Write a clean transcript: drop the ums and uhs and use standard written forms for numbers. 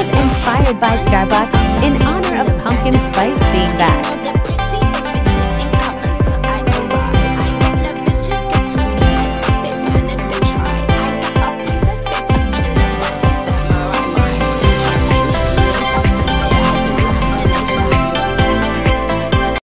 was inspired by Starbucks in honor of pumpkin spice being back.